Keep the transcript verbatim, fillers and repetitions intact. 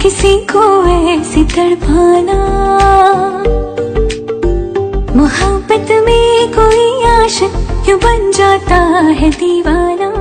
किसी को ऐसे तड़पाना। मोहब्बत में कोई आशिक क्यों बन जाता है दीवाना।